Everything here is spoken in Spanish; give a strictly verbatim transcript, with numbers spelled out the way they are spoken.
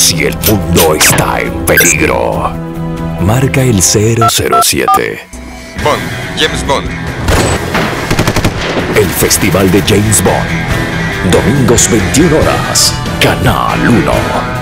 si el mundo está en peligro. Marca el cero cero siete. Bond, James Bond. El Festival de James Bond. Domingos veintiuna horas. Canal uno.